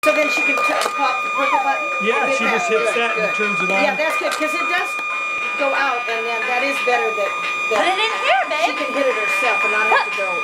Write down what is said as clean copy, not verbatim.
So then she can pop the purple button? Yeah, she just hits that and turns it on. Yeah, that's good, because it does go out, and then that is better that Put it in here, babe. she can hit it herself and not have to go.